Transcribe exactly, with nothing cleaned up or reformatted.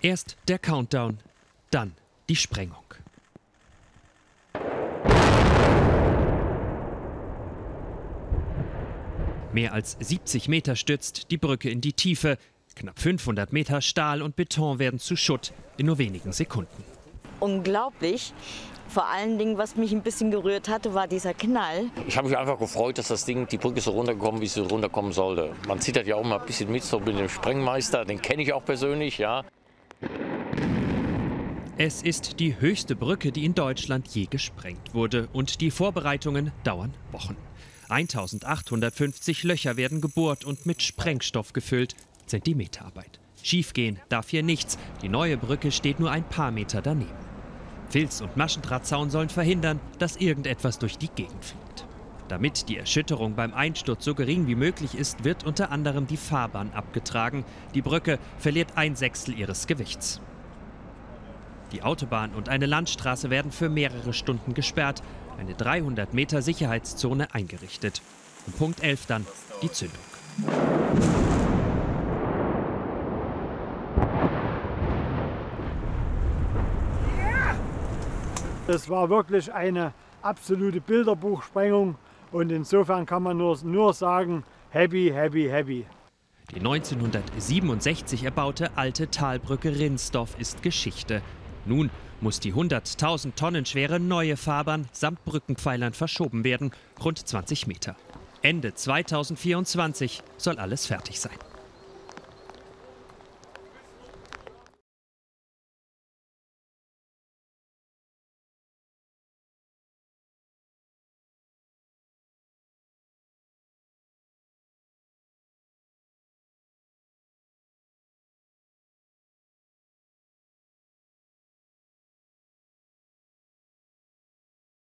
Erst der Countdown, dann die Sprengung. Mehr als siebzig Meter stürzt die Brücke in die Tiefe. Knapp fünfhundert Meter Stahl und Beton werden zu Schutt in nur wenigen Sekunden. Unglaublich. Vor allen Dingen, was mich ein bisschen gerührt hatte, war dieser Knall. Ich habe mich einfach gefreut, dass das Ding, die Brücke so runtergekommen, wie sie runterkommen sollte. Man zittert ja auch mal ein bisschen mit, so mit dem Sprengmeister, den kenne ich auch persönlich, ja. Es ist die höchste Brücke, die in Deutschland je gesprengt wurde, und die Vorbereitungen dauern Wochen. eintausendachthundertfünfzig Löcher werden gebohrt und mit Sprengstoff gefüllt. Zentimeterarbeit. Schiefgehen darf hier nichts. Die neue Brücke steht nur ein paar Meter daneben. Filz- und Maschendrahtzaun sollen verhindern, dass irgendetwas durch die Gegend fliegt. Damit die Erschütterung beim Einsturz so gering wie möglich ist, wird unter anderem die Fahrbahn abgetragen. Die Brücke verliert ein Sechstel ihres Gewichts. Die Autobahn und eine Landstraße werden für mehrere Stunden gesperrt. Eine dreihundert Meter Sicherheitszone eingerichtet. Um Punkt elf dann die Zündung. Es war wirklich eine absolute Bilderbuchsprengung und insofern kann man nur, nur sagen, happy, happy, happy. Die neunzehnhundertsiebenundsechzig erbaute alte Talbrücke Rinsdorf ist Geschichte. Nun muss die hunderttausend Tonnen schwere neue Fahrbahn samt Brückenpfeilern verschoben werden, rund zwanzig Meter. Ende zweitausendvierundzwanzig soll alles fertig sein.